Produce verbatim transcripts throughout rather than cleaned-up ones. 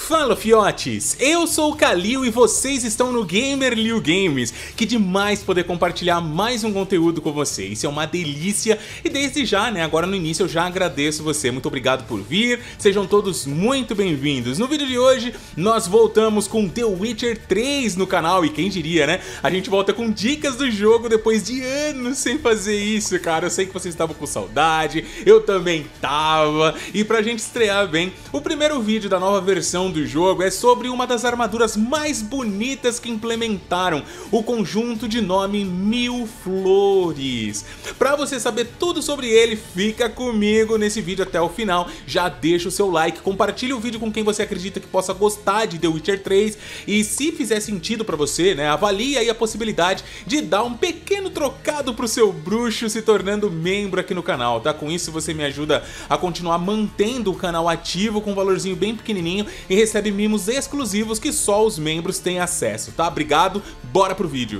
Fala fiotes, eu sou o Kalil e vocês estão no GamerLiu Games. Que demais poder compartilhar mais um conteúdo com vocês, isso é uma delícia. E desde já, né, agora no início eu já agradeço você, muito obrigado por vir, sejam todos muito bem-vindos. No vídeo de hoje nós voltamos com The Witcher três no canal e quem diria, né, a gente volta com dicas do jogo depois de anos sem fazer isso, cara. Eu sei que vocês estavam com saudade, eu também tava. E pra gente estrear bem, o primeiro vídeo da nova versão do jogo é sobre uma das armaduras mais bonitas que implementaram, o conjunto de nome Mil Flores. Pra você saber tudo sobre ele, fica comigo nesse vídeo até o final, já deixa o seu like, compartilha o vídeo com quem você acredita que possa gostar de The Witcher três e se fizer sentido pra você, né, avalie aí a possibilidade de dar um pequeno trocado pro seu bruxo se tornando membro aqui no canal, tá? Com isso você me ajuda a continuar mantendo o canal ativo com um valorzinho bem pequenininho e recebe mimos exclusivos que só os membros têm acesso, tá? Obrigado, bora pro vídeo!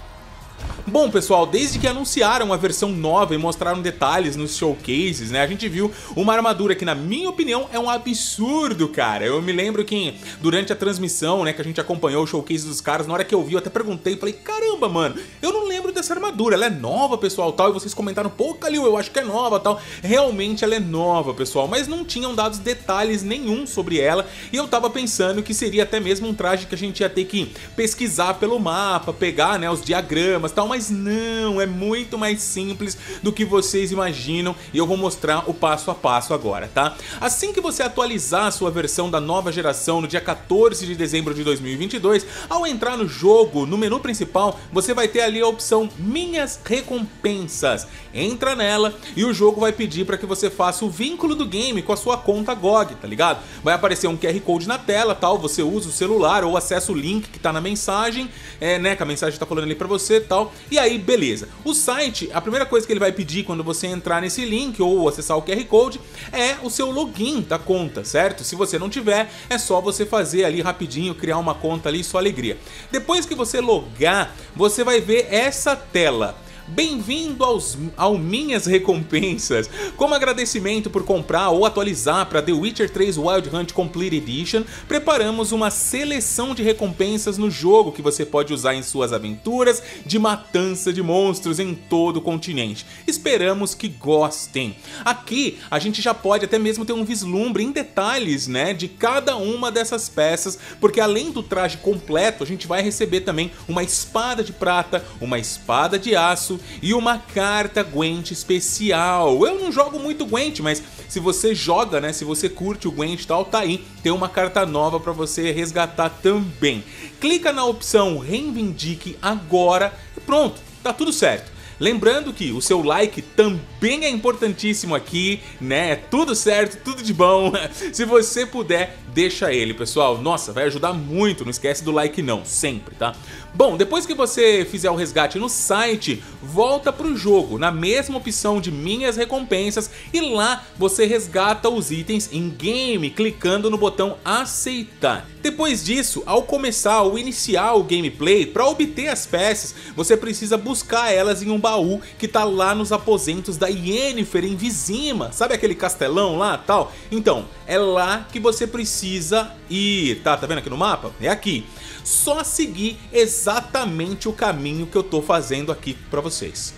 Bom pessoal, desde que anunciaram a versão nova e mostraram detalhes nos showcases, né, a gente viu uma armadura que na minha opinião é um absurdo, cara. Eu me lembro que durante a transmissão, né, que a gente acompanhou o showcase dos caras, na hora que eu vi eu até perguntei, falei, caramba mano, eu não lembro dessa armadura, ela é nova pessoal, tal, e vocês comentaram, pô Kalil, eu acho que é nova, tal. Realmente ela é nova pessoal, mas não tinham dado detalhes nenhum sobre ela e eu tava pensando que seria até mesmo um traje que a gente ia ter que pesquisar pelo mapa, pegar, né, os diagramas, tal, mas não, é muito mais simples do que vocês imaginam e eu vou mostrar o passo a passo agora, tá? Assim que você atualizar a sua versão da nova geração no dia quatorze de dezembro de dois mil e vinte e dois, ao entrar no jogo, no menu principal, você vai ter ali a opção Minhas Recompensas. Entra nela e o jogo vai pedir para que você faça o vínculo do game com a sua conta G O G, tá ligado? Vai aparecer um Q R Code na tela, tal, você usa o celular ou acessa o link que tá na mensagem, é, né, que a mensagem tá falando ali pra você, tal. E aí, beleza. O site, a primeira coisa que ele vai pedir quando você entrar nesse link ou acessar o Q R Code é o seu login da conta, certo? Se você não tiver, é só você fazer ali rapidinho, criar uma conta ali, sua alegria. Depois que você logar, você vai ver essa tela. Bem-vindo aos ao Minhas Recompensas. Como agradecimento por comprar ou atualizar para The Witcher três Wild Hunt Complete Edition, preparamos uma seleção de recompensas no jogo que você pode usar em suas aventuras de matança de monstros em todo o continente. Esperamos que gostem. Aqui a gente já pode até mesmo ter um vislumbre em detalhes, né, de cada uma dessas peças, porque além do traje completo, a gente vai receber também uma espada de prata, uma espada de aço e uma carta Gwent especial. Eu não jogo muito Gwent, mas se você joga, né, se você curte o Gwent e tal, tá aí, tem uma carta nova pra você resgatar também. Clica na opção Reivindique Agora e pronto, tá tudo certo. Lembrando que o seu like também é importantíssimo aqui, né? Tudo certo, tudo de bom. Se você puder, deixa ele, pessoal. Nossa, vai ajudar muito, não esquece do like não, sempre, tá? Bom, depois que você fizer o resgate no site, volta pro jogo, na mesma opção de Minhas Recompensas, e lá você resgata os itens em game, clicando no botão Aceitar. Depois disso, ao começar ou iniciar o gameplay, para obter as peças, você precisa buscar elas em um baú que tá lá nos aposentos da Yennefer em Vizima. Sabe aquele castelão lá, tal? Então, é lá que você precisa ir, tá? Tá vendo aqui no mapa? É aqui. Só seguir exatamente o caminho que eu tô fazendo aqui pra vocês.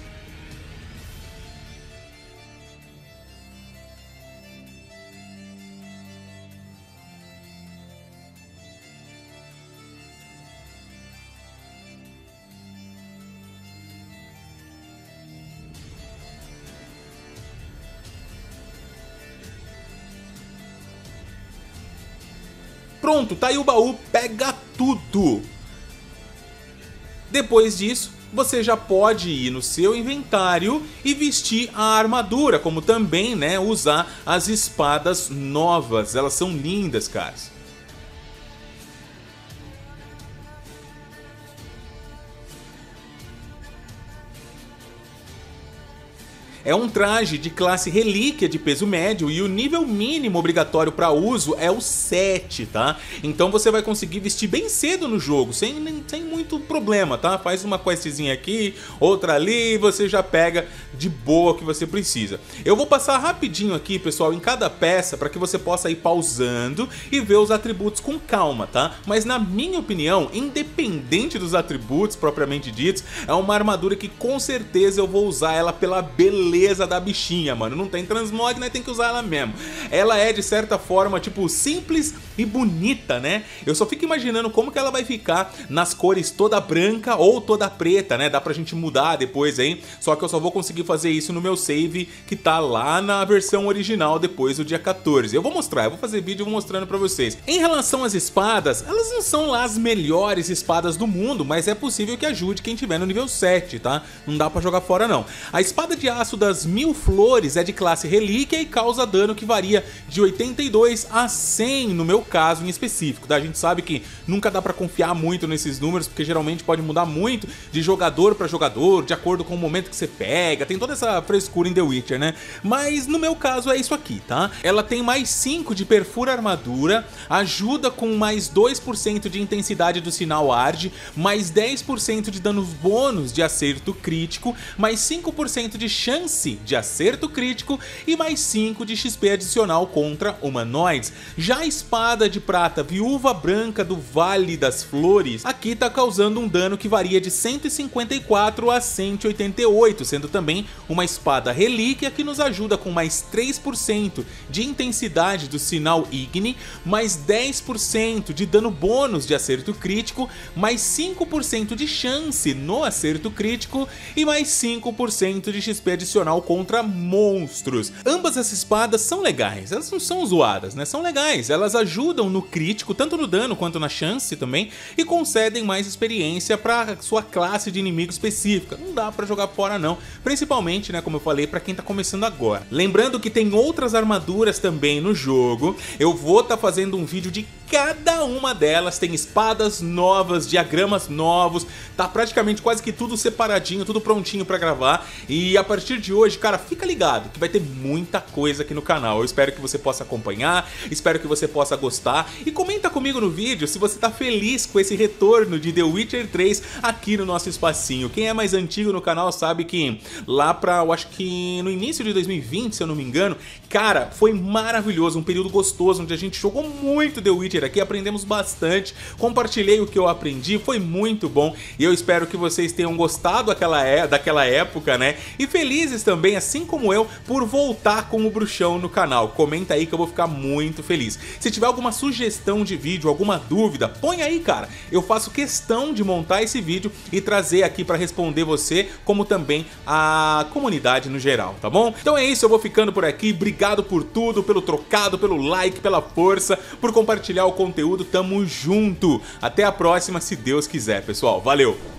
Pronto, tá aí o baú, pega tudo! Depois disso, você já pode ir no seu inventário e vestir a armadura, como também, né, usar as espadas novas, elas são lindas, caras. é um traje de classe relíquia de peso médio e o nível mínimo obrigatório para uso é o sete, tá? Então você vai conseguir vestir bem cedo no jogo, sem, sem muito problema, tá? Faz uma questzinha aqui, outra ali, e você já pega de boa o que você precisa. Eu vou passar rapidinho aqui, pessoal, em cada peça para que você possa ir pausando e ver os atributos com calma, tá? Mas na minha opinião, independente dos atributos propriamente ditos, é uma armadura que com certeza eu vou usar ela pela beleza da bichinha, mano. Não tem transmog, né? Tem que usar ela mesmo. Ela é de certa forma, tipo, simples e bonita, né? Eu só fico imaginando como que ela vai ficar nas cores toda branca ou toda preta, né? Dá pra gente mudar depois, hein? Só que eu só vou conseguir fazer isso no meu save que tá lá na versão original depois do dia quatorze. Eu vou mostrar, eu vou fazer vídeo mostrando pra vocês. Em relação às espadas, elas não são lá as melhores espadas do mundo, mas é possível que ajude quem tiver no nível sete, tá? Não dá pra jogar fora não. A espada de aço das mil flores é de classe relíquia e causa dano que varia de oitenta e dois a cem no meu caso em específico, tá? A gente sabe que nunca dá pra confiar muito nesses números, porque geralmente pode mudar muito de jogador pra jogador, de acordo com o momento que você pega, tem toda essa frescura em The Witcher, né? Mas no meu caso é isso aqui, tá? Ela tem mais cinco de perfura armadura, ajuda com mais dois por cento de intensidade do sinal Ard, mais dez por cento de danos bônus de acerto crítico, mais cinco por cento de chance de acerto crítico e mais cinco de X P adicional contra humanoides. Já a espada de prata Viúva Branca do Vale das Flores, aqui tá causando um dano que varia de cento e cinquenta e quatro a cento e oitenta e oito, sendo também uma espada relíquia que nos ajuda com mais três por cento de intensidade do sinal Igni, mais dez por cento de dano bônus de acerto crítico, mais cinco por cento de chance no acerto crítico e mais cinco por cento de X P adicional contra monstros. Ambas essas espadas são legais, elas não são zoadas, né? São legais, elas ajudam no crítico, tanto no dano quanto na chance também, e concedem mais experiência para sua classe de inimigo específica. Não dá pra jogar fora não, principalmente, né, como eu falei, pra quem tá começando agora. Lembrando que tem outras armaduras também no jogo, eu vou tá fazendo um vídeo de cada uma delas, tem espadas novas, diagramas novos, tá praticamente quase que tudo separadinho, tudo prontinho pra gravar, e a partir de hoje, cara, fica ligado que vai ter muita coisa aqui no canal. Eu espero que você possa acompanhar, espero que você possa gostar, e comenta comigo no vídeo se você tá feliz com esse retorno de The Witcher três aqui no nosso espacinho. Quem é mais antigo no canal sabe que lá pra, eu acho que no início de dois mil e vinte, se eu não me engano, cara, foi maravilhoso, um período gostoso, onde a gente jogou muito The Witcher aqui, aprendemos bastante, compartilhei o que eu aprendi, foi muito bom, e eu espero que vocês tenham gostado daquela, é, daquela época, né, e felizes também, assim como eu, por voltar com o Bruxão no canal. Comenta aí que eu vou ficar muito feliz. Se tiver alguma sugestão de vídeo, alguma dúvida, põe aí, cara, eu faço questão de montar esse vídeo e trazer aqui pra responder você, como também a comunidade no geral, tá bom? Então é isso, eu vou ficando por aqui, obrigado por tudo, pelo trocado, pelo like, pela força, por compartilhar o conteúdo, tamo junto! Até a próxima, se Deus quiser, pessoal, valeu!